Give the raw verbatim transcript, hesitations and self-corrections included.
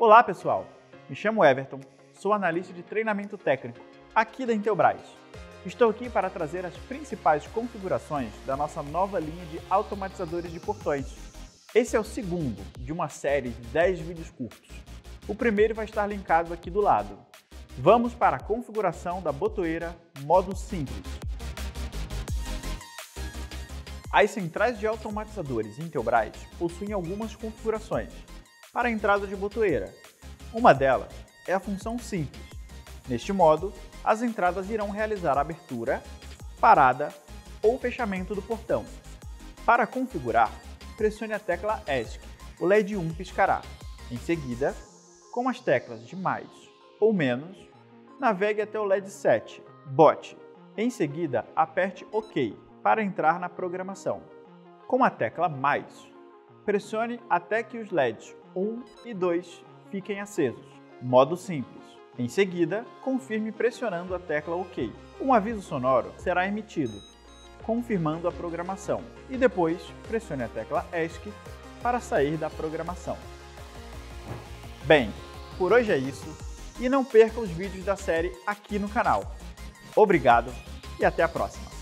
Olá pessoal, me chamo Everton, sou analista de treinamento técnico aqui da Intelbras. Estou aqui para trazer as principais configurações da nossa nova linha de automatizadores de portões. Esse é o segundo de uma série de dez vídeos curtos. O primeiro vai estar linkado aqui do lado. Vamos para a configuração da botoeira modo simples. As centrais de automatizadores Intelbras possuem algumas configurações para a entrada de botoeira. Uma delas é a função simples. Neste modo, as entradas irão realizar a abertura, parada ou fechamento do portão. Para configurar, pressione a tecla ESC. O L E D um piscará. Em seguida, com as teclas de mais ou menos, navegue até o L E D sete, bote. Em seguida, aperte OK para entrar na programação. Com a tecla mais, pressione até que os L E Ds um e dois fiquem acesos. Modo simples. Em seguida, confirme pressionando a tecla OK. Um aviso sonoro será emitido, confirmando a programação. E depois, pressione a tecla ESC para sair da programação. Bem, por hoje é isso. E não perca os vídeos da série aqui no canal. Obrigado e até a próxima!